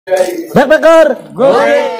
Backpacker, go!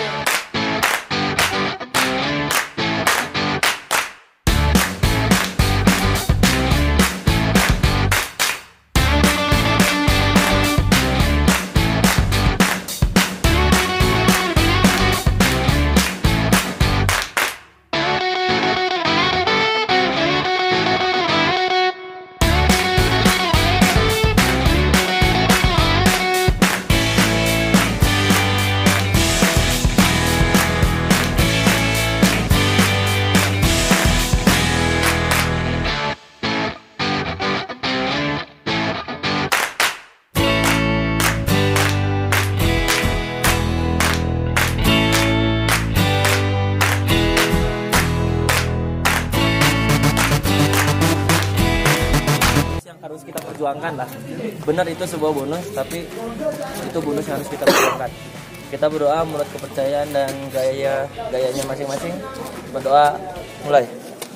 Harus kita perjuangkan lah. Benar itu sebuah bonus, tapi itu bonus yang harus kita perjuangkan. Kita berdoa menurut kepercayaan dan gayanya masing-masing. Berdoa, mulai.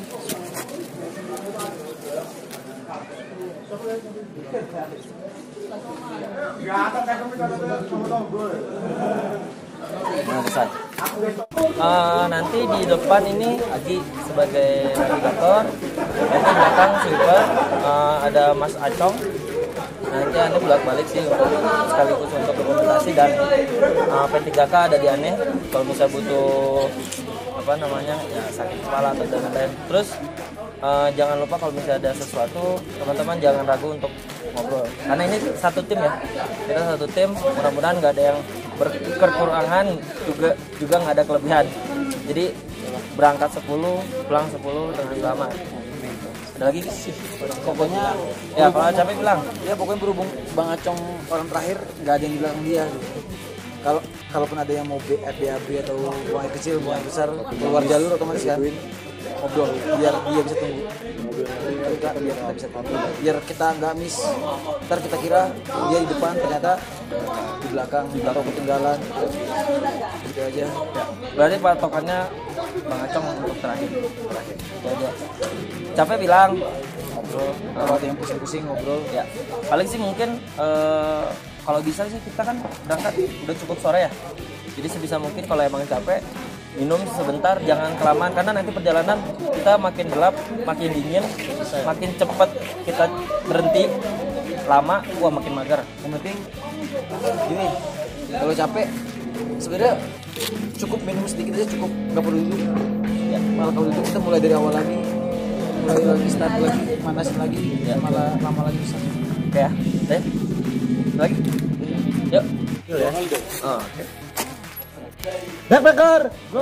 Nah, selesai. Nanti di depan ini Agi sebagai navigator, nanti di belakang sweeper ada Mas Acong. Nanti Ane bolak-balik sih untuk sekaligus untuk dokumentasi, dan P3K ada di Ane kalau bisa butuh apa namanya ya sakit kepala atau lain-lain. Terus jangan lupa kalau misalnya ada sesuatu, teman-teman jangan ragu untuk ngobrol, karena ini satu tim ya, kita satu tim. Mudah-mudahan nggak ada yang berkekurangan, juga nggak ada kelebihan. Jadi berangkat 10, pulang 10 dengan selamat. Ada lagi sih, pokoknya ya kalau capek bilang ya, pokoknya berhubung Bang Acong orang terakhir, nggak ada yang bilang dia. Kalaupun ada yang mau BAB atau buang air kecil, buang air besar, keluar jalur otomatis kan ngobrol, biar dia bisa tunggu, biar kita bisa tunggu, biar kita nggak miss. Ntar kita kira dia di depan, ternyata di belakang atau ketinggalan, gitu aja. ya, berarti patokannya Bang Acong untuk terakhir. Itu aja. Capek bilang ngobrol, Kalau ada yang pusing-pusing ngobrol ya paling sih mungkin kalau bisa sih kita kan berangkat udah cukup sore ya, jadi sebisa mungkin kalau emang capek minum sebentar, jangan kelamaan, karena nanti perjalanan kita makin gelap, makin dingin, makin cepat kita berhenti, lama makin mager. yang penting gini, kalau capek sebenarnya cukup minum sedikit aja, cukup, nggak perlu duduk ya. Malah kalau duduk kita mulai dari awal lagi, mulai lagi start lagi, manasin lagi ya. Malah lama lagi bisa. Oke ya, deh lagi yuk ya. Oke. Backpacker, go!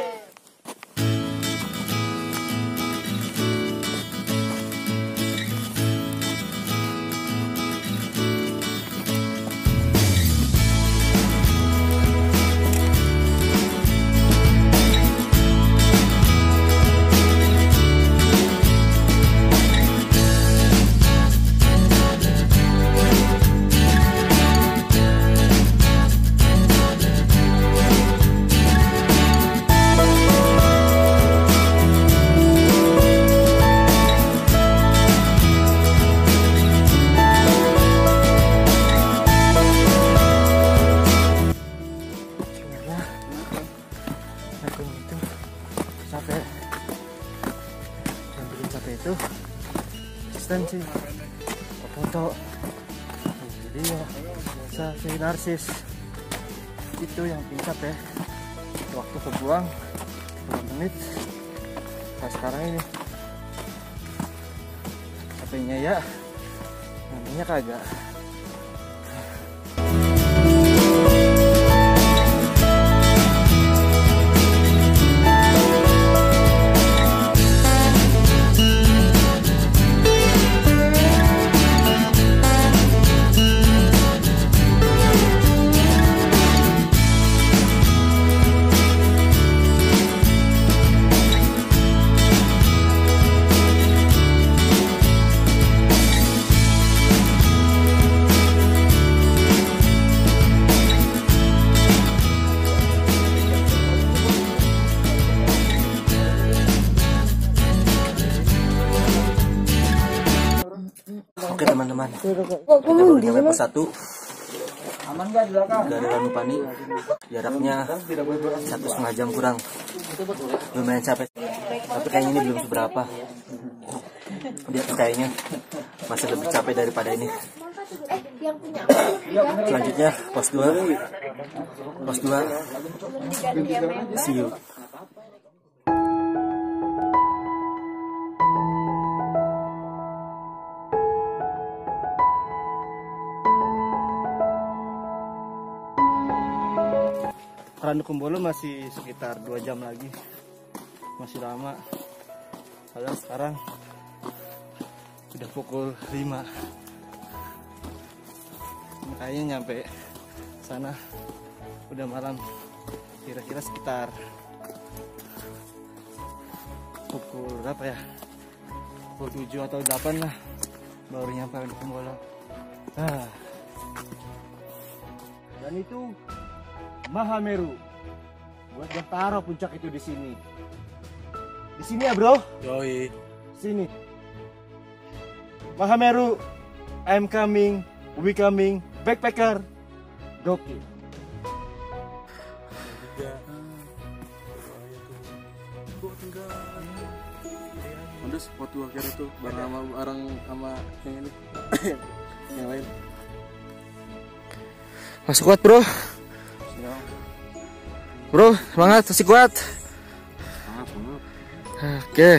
Itu asistensi foto video biasa si narsis itu yang pincap ya, waktu kebuang 10 menit. Nah sekarang ini HP-nya ya namanya kagak. Oke teman-teman, kita baru nyampe pos 1. dari Ranupani. Jaraknya 1,5 jam kurang. Lumayan capek. Tapi kayaknya ini belum seberapa. Dia kayaknya masih lebih capek daripada ini. Selanjutnya pos 2. Pos 2. See you. Ranukumbolo masih sekitar 2 jam lagi, masih lama. Padahal sekarang udah pukul 5. Kayaknya nyampe sana udah malam, kira-kira sekitar pukul berapa ya? Pukul 7 atau 8 lah baru nyampe Ranukumbolo. Dan itu Mahameru. Buat yang taruh puncak itu di sini. Di sini ya, bro? Yoi. Sini. Mahameru, I'm coming, we coming, backpacker, gokil. Udah foto akhirnya tuh bareng sama orang sama yang ini yang lain. Masih kuat, bro? Bro, semangat, masih kuat. Oke.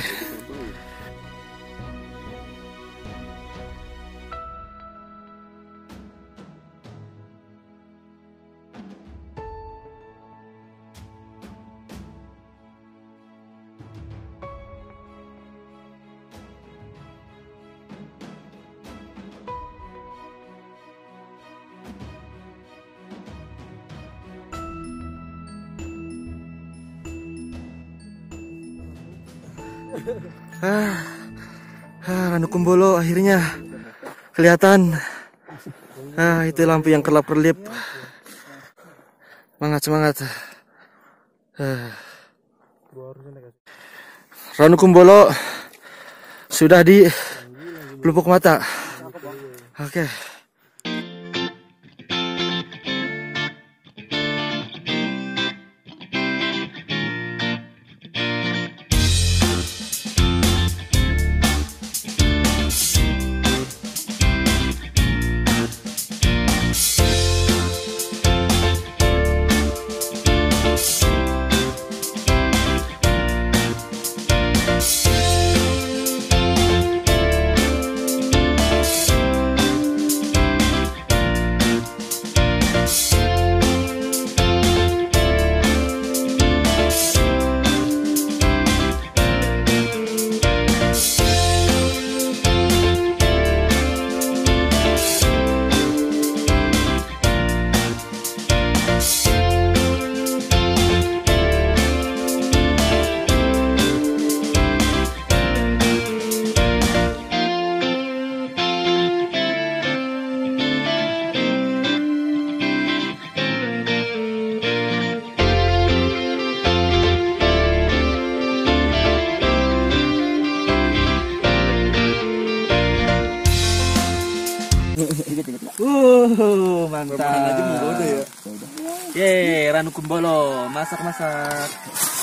Ranukumbolo akhirnya kelihatan. Itu lampu yang kerlap-kerlip. Semangat. Ranukumbolo sudah di pelupuk mata. Oke. Mantap. Yeay, Ranukumbolo, masak-masak.